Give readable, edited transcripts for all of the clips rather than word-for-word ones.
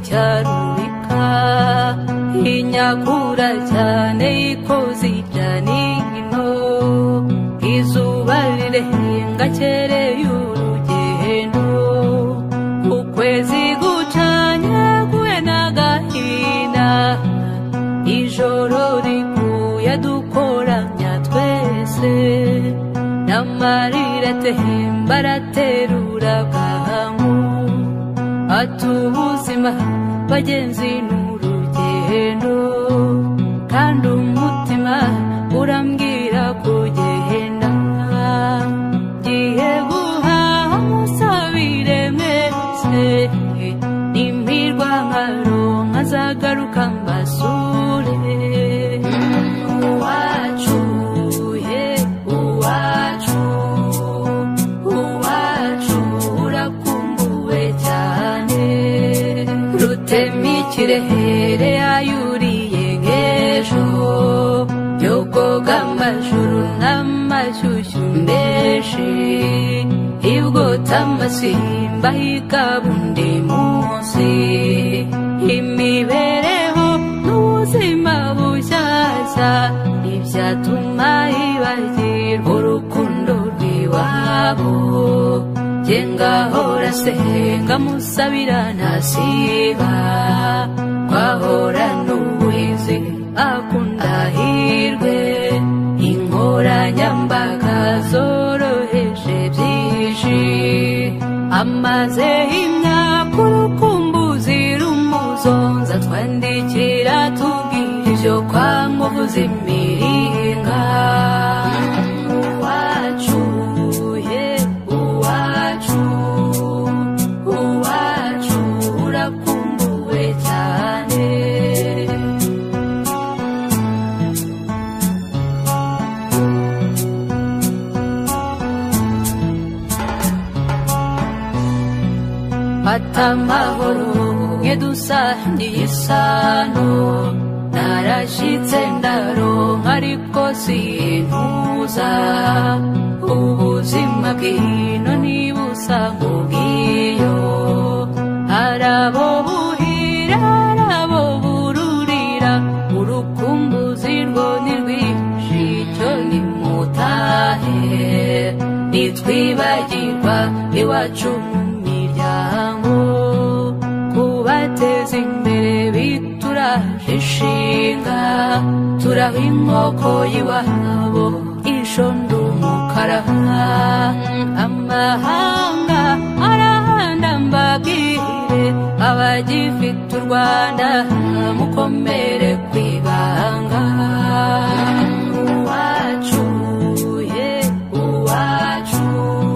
cyarubika inyakura cyane ikoze ijyanino izuba rirenga kereye urugendo ukwezi gucanye guhe n'agahinda ijoro riguye dukoranya twese n'amarira atemba araterura bwangu ati ubuzima bagenzi n'urugendo kandi umutima urambwira kugenda ngiye guhaha musabire mwese nimpirwa nkaronka nzagaruka mbasure uwacu uwacu uwacu urakumbuwe cyane Rutemikirehere ayuriye nk'ejo yogoga amajuru n'amashyushyu menshi ibwota amasimba hikabundi munsi imibereho n'ubuzima bushyashya ibyatuma hibagirwa urukundo rw'iwabo jye ngahora senga musabira ntasiba twahorana ubuhizi akunda hirwe inkoranyambaga zoroheje byinshi amaze imyaka urukumbuzi rumuzonza twandikira tubwira ibyo kwamuvuza imiringa uwacu uwacu uwacu urakumbuwe cyane atamahoro ngedusangiye isano narashitse ndaronka ariko sintuza ubuzima bw'ino nibusa nk'ubwiyo arabo buhira arabo bururira urukumbuzi rwo ni rwinshi icyo nimutahe nitwibagirwa iwacu kubateza imbere bituraje ishinga turaha inkoko y'iwabo ishondo umukara amahanga arahanda mbabwire abagifite u Rwanda mukomere kwibanga uwacu uwacu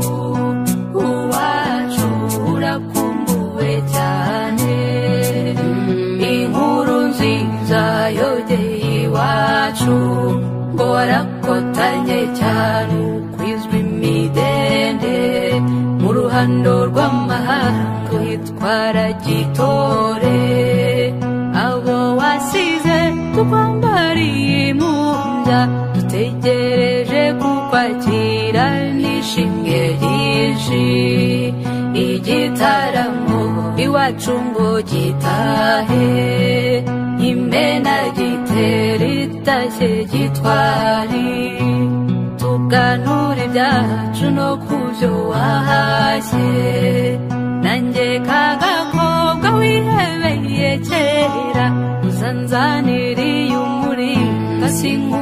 uwacu urakumbuwe cyane inkuru nziza yogeye iwacu ngo warakotanye cyane ukwizwa imidende mu ruhando rw'amahanga witwara gitore abo wasize tukwambariye impumbya dutegereje kukwakira n'ishimwe ryinshi igitaramo iwacu ngo gitahe imena gitera itashye gitwari tuganura ibyacu no kubyo wahashye nanjye kagakobwa wihebeye kera uzanzaniriye umuringa sinku